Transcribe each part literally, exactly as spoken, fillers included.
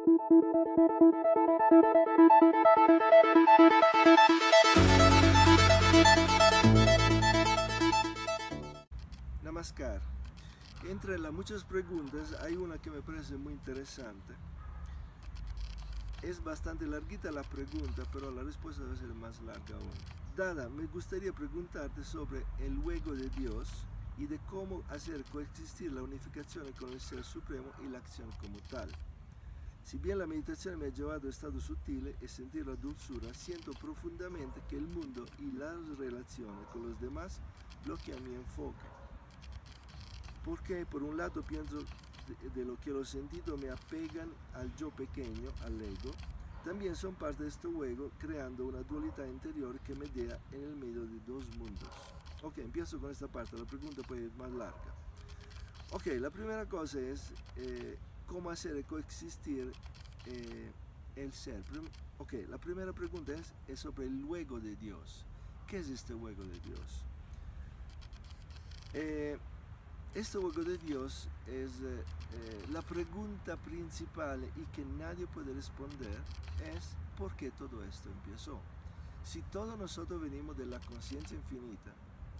Namaskar. Entre las muchas preguntas hay una que me parece muy interesante. Es bastante larguita la pregunta, pero la respuesta debe ser más larga aún. Dada, me gustaría preguntarte sobre el juego de Dios y de cómo hacer coexistir la unificación con el Ser Supremo y la acción como tal. Si bien la meditación me ha llevado a estados sutiles y sentir la dulzura, siento profundamente que el mundo y las relaciones con los demás bloquean mi enfoque. Porque por un lado pienso de, de lo que los sentidos me apegan al yo pequeño, al ego, también son parte de este juego, creando una dualidad interior que me deja en el medio de dos mundos. Ok, empiezo con esta parte, la pregunta puede ir más larga. Ok, la primera cosa es eh, cómo hacer coexistir eh, el ser. Ok, la primera pregunta es, es sobre el juego de Dios. ¿Qué es este juego de Dios? Eh, Este juego de Dios es eh, eh, la pregunta principal y que nadie puede responder es ¿por qué todo esto empezó? Si todos nosotros venimos de la conciencia infinita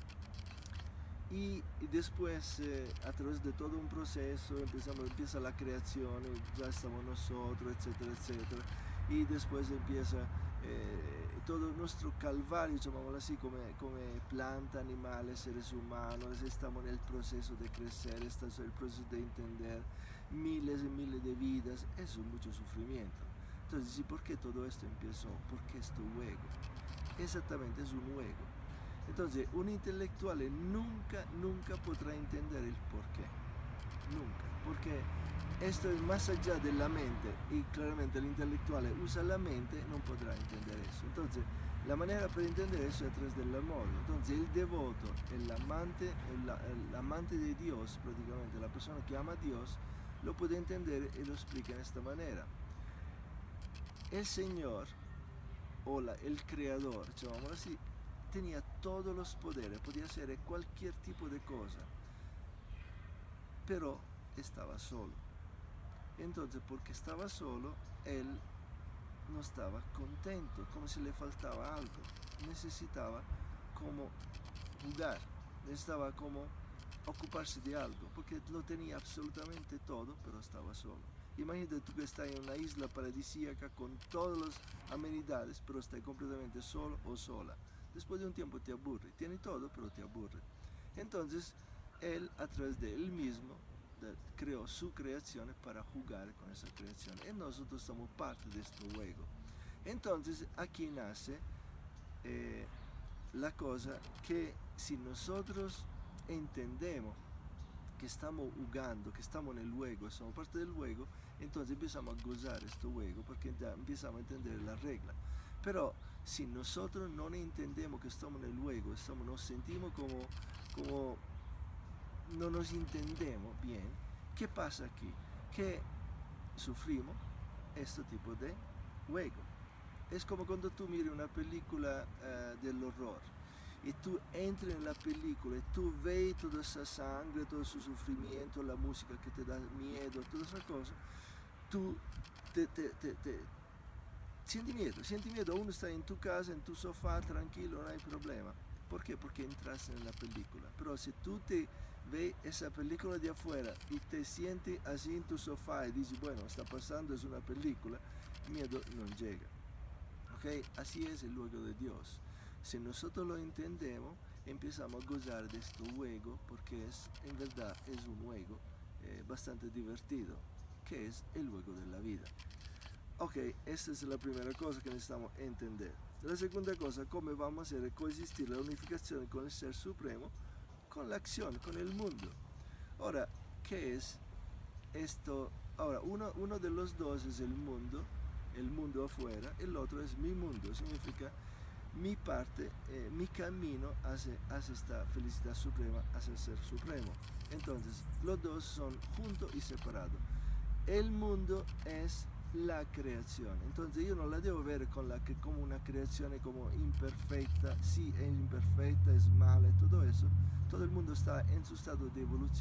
y, y después eh, a través de todo un proceso empezamos, empieza la creación, y ya estamos nosotros, etcétera, etcétera, y después empieza eh, todo nuestro calvario, llamámoslo así, como, como planta, animales, seres humanos, estamos en el proceso de crecer, estamos en el proceso de entender miles y miles de vidas, eso es mucho sufrimiento. Entonces, ¿y por qué todo esto empezó? ¿Por qué es un juego? Exactamente, es un juego. Entonces, un intelectual nunca, nunca podrá entender el por qué. Nunca. Porque esto es más allá de la mente y claramente el intelectual usa la mente, no podrá entender eso. Entonces, la manera para entender eso es a través del amor. Entonces, el devoto, el amante, el, el amante de Dios, prácticamente la persona que ama a Dios, lo puede entender y lo explica de esta manera. El Señor, o la, el Creador, llamámoslo así, tenía todos los poderes, podía hacer cualquier tipo de cosa, pero estaba solo. Entonces, porque estaba solo, él no estaba contento, como si le faltaba algo, necesitaba como jugar, necesitaba como ocuparse de algo, porque lo tenía absolutamente todo, pero estaba solo. Imagínate tú que estás en una isla paradisíaca con todas las amenidades, pero estás completamente solo o sola. Después de un tiempo te aburre, tiene todo, pero te aburre. Entonces, él a través de él mismo creó su creación para jugar con esa creación. Y nosotros somos parte de este juego. Entonces, aquí nace eh, la cosa que si nosotros entendemos que estamos jugando, que estamos en el juego, somos parte del juego, entonces empezamos a gozar este juego porque ya empezamos a entender la regla. Pero si nosotros no entendemos que estamos en el juego, estamos, nos sentimos como, como no nos entendemos bien, ¿qué pasa aquí? Que sufrimos este tipo de juego. Es como cuando tú miras una película uh, del horror y tú entras en la película y tú ves toda esa sangre, todo ese sufrimiento, la música que te da miedo, toda esa cosa, tú te, te, te, te sientes miedo, sientes miedo, uno está en tu casa, en tu sofá, tranquilo, no hay problema. ¿Por qué? Porque entras en la película. Pero si tú te ves esa película de afuera y te sientes así en tu sofá y dices, bueno, está pasando, es una película, el miedo no llega. ¿Ok? Así es el juego de Dios. Si nosotros lo entendemos, empezamos a gozar de este juego, porque es, en verdad es un juego eh, bastante divertido, que es el juego de la vida. Ok, esta es la primera cosa que necesitamos entender. La segunda cosa, cómo vamos a hacer coexistir la unificación con el Ser Supremo, con la acción, con el mundo. Ahora, ¿qué es esto? Ahora, uno, uno de los dos es el mundo, el mundo afuera, el otro es mi mundo, significa mi parte, eh, mi camino hacia, hacia esta felicidad suprema, hacia el Ser Supremo. Entonces, los dos son juntos y separados. El mundo es la creación, entonces yo no la debo ver con la que, como una creación como imperfecta, sí es imperfecta, es mala y todo eso. Todo el mundo está en su estado de evolución,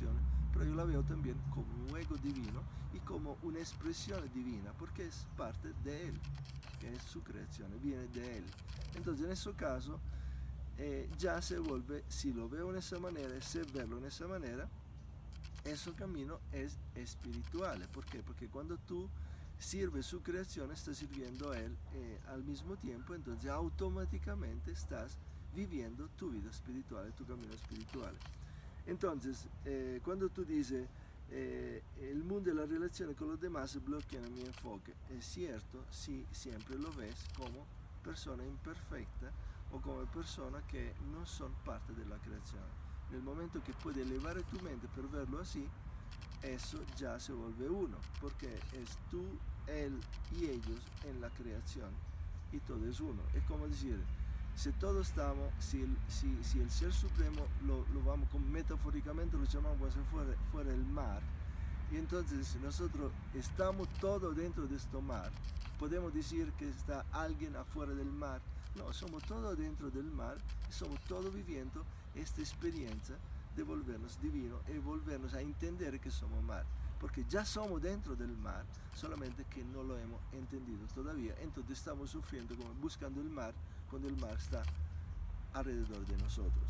pero yo la veo también como un juego divino y como una expresión divina, porque es parte de Él, que es su creación, viene de Él. Entonces, en ese caso, eh, ya se vuelve, si lo veo de esa manera, y sé verlo de esa manera, ese camino es espiritual. ¿Por qué? Porque cuando tú sirves su creación, estás sirviendo a Él eh, al mismo tiempo, entonces automáticamente estás viviendo tu vida espiritual, tu camino espiritual. Entonces, eh, cuando tú dices, eh, el mundo y las relaciones con los demás bloquean mi enfoque, es cierto si siempre lo ves como persona imperfecta o como persona que no son parte de la creación. En el momento que puedes elevar tu mente para verlo así, eso ya se vuelve uno, porque es tú, él y ellos en la creación y todo es uno. Es como decir, si todos estamos, si el, si, si el Ser Supremo lo, lo vamos como metafóricamente lo llamamos hacia fuera, fuera el mar, y entonces nosotros estamos todos dentro de este mar, podemos decir que está alguien afuera del mar. No, somos todos dentro del mar y somos todos viviendo esta experiencia de volvernos divinos y volvernos a entender que somos mar, porque ya somos dentro del mar, solamente que no lo hemos entendido todavía. Entonces estamos sufriendo como buscando el mar cuando el mar está alrededor de nosotros.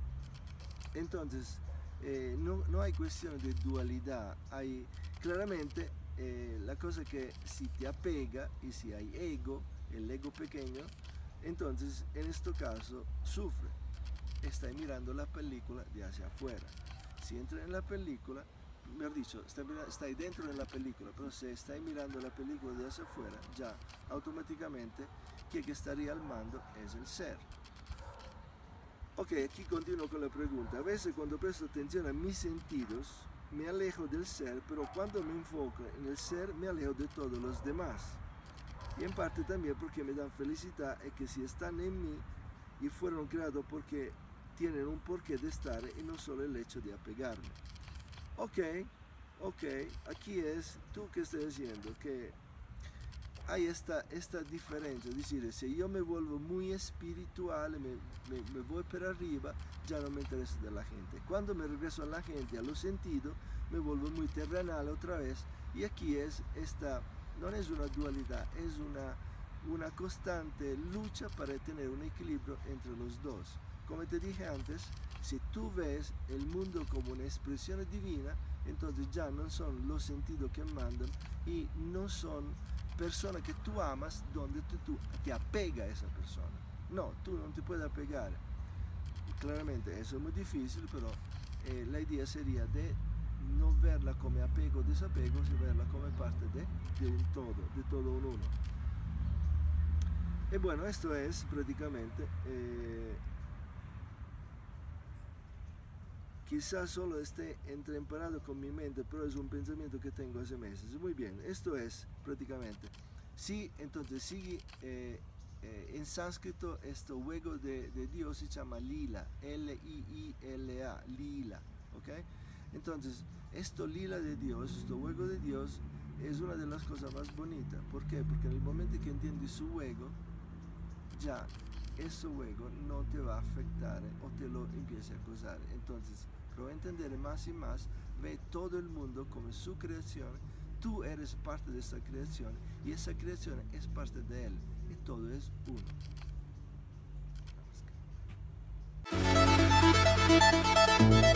Entonces eh, no, no hay cuestión de dualidad, hay claramente eh, la cosa que si te apega y si hay ego, el ego pequeño, entonces en este caso sufre, está mirando la película de hacia afuera. Si entra en la película, mejor dicho, está, está dentro de la película, pero si está mirando la película de hacia afuera, ya automáticamente quien que estaría al mando es el ser. Ok, aquí continúo con la pregunta. A veces cuando presto atención a mis sentidos, me alejo del ser, pero cuando me enfoco en el ser, me alejo de todos los demás. Y en parte también porque me dan felicidad es que si están en mí y fueron creados porque tienen un porqué de estar y no solo el hecho de apegarme. Ok, ok, aquí es tú que estás diciendo que hay esta, esta diferencia, es decir, si yo me vuelvo muy espiritual, me, me, me voy para arriba, ya no me interesa de la gente. Cuando me regreso a la gente, a los sentidos, me vuelvo muy terrenal otra vez, y aquí es esta, no es una dualidad, es una, una constante lucha para tener un equilibrio entre los dos. Como te dije antes, si tú ves el mundo como una expresión divina, entonces ya no son los sentidos que mandan y no son personas que tú amas donde tú, tú te apega a esa persona. No, tú no te puedes apegar. Claramente eso es muy difícil, pero eh, la idea sería de no verla como apego o desapego, sino verla como parte de, de un todo, de todo un uno. Y bueno, esto es prácticamente... Eh, Quizás solo esté entremparado con mi mente, pero es un pensamiento que tengo hace meses. Muy bien, esto es prácticamente. Sí, entonces sigue eh, eh, en sánscrito este juego de, de Dios se llama lila, L I I L A, lila, ¿ok? Entonces, esto lila de Dios, este juego de Dios es una de las cosas más bonitas. ¿Por qué? Porque en el momento que entiendes su juego, ya ese juego no te va a afectar o te lo empieza a acusar. Entonces, pero entender más y más, ve todo el mundo como su creación, tú eres parte de esa creación y esa creación es parte de él y todo es uno.